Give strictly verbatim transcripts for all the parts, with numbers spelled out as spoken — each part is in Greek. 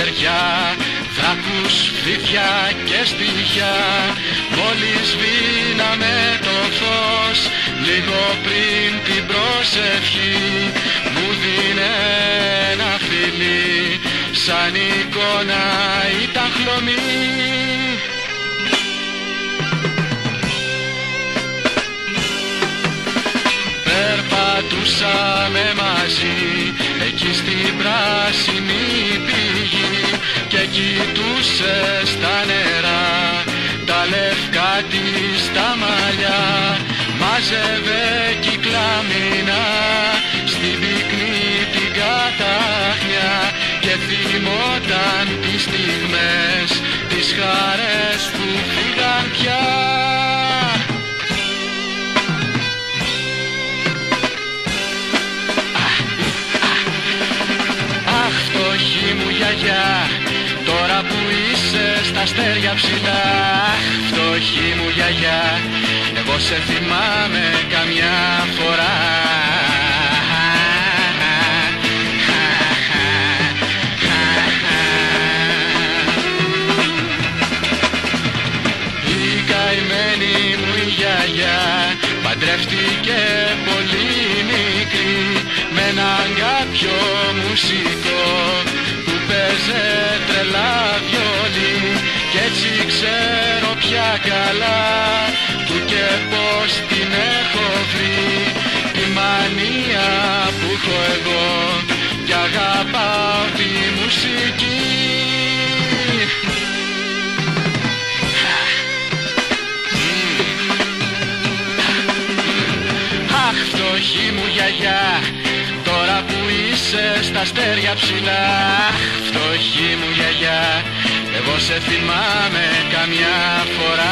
στεριά, δράκους, φίδια και στοιχιά. Μόλις σβήναμε το φως, λίγο πριν την προσευχή, μου δίνε ένα φιλί, σαν εικόνα ήταν χλωμή. Περπατούσαμε μαζί εκεί στην πράσινη πηγή και κοιτούσες τα νερά, τα λευκά της τα μαλλιά. Μάζευε κυκλάμινα στην πυκνή την κατάχνια και θυμόταν τις στιγμές, τις χαρές που φύγαν πια. Αχ, φτωχή μου γιαγιά, τώρα που είσαι στα αστέρια ψηλά. Αχ, φτωχή μου γιαγιά, εγώ σε θυμάμαι καμιά φορά. Η καημένη μου η γιαγιά παντρεύτηκε πολύ μικρή με έναν κάποιο μουσικό που παίζε τρελά βιολί. Κι έτσι ξέρω πια καλά που και πως την έχω βρει, τη μανία που έχω εγώ κι αγαπάω τη μουσική. Αχ, φτωχή μου γιαγιά, τώρα που είσαι στα αστέρια ψηλά. Αχ, φτωχή μου γιαγιά, εγώ σε θυμάμαι καμιά φορά.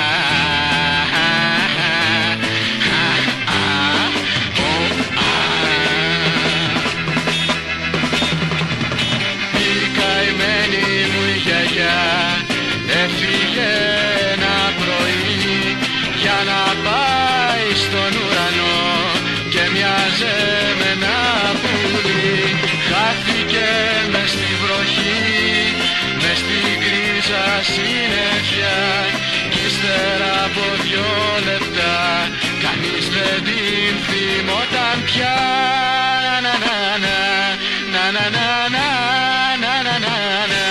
Η καημένη μου η γιαγιά έφυγε ένα πρωί για να πάει στον ουρανό και μοιάζε με ένα πουλί. Χάθηκε μες στη βροχή, μες στην γκρίζα συννεφιά κι ύστερα από δυο λεπτά κανείς δεν την θυμόταν πια. Να να να να να να να να να να να.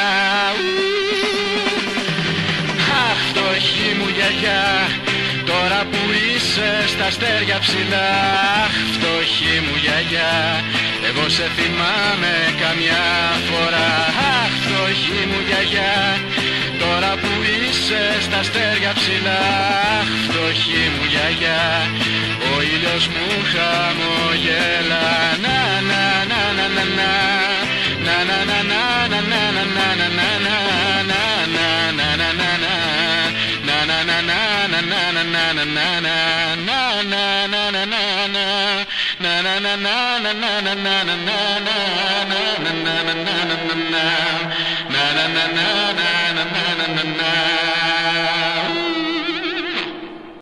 Αχ, φτωχή μου γιαγιά, τώρα που είσαι στα αστέρια ψηλά. Αχ, φτωχή μου γιαγιά, εγώ σε θυμάμαι καμιά φορά. Αχ, φτωχή μου γιαγιά, τώρα που είσαι στα αστέρια ψηλά. Αχ, φτωχή μου γιαγιά, ο ήλιος μου χαμογέλα. Να να να να να να να να να να να να να να να να να να να. Na na na na na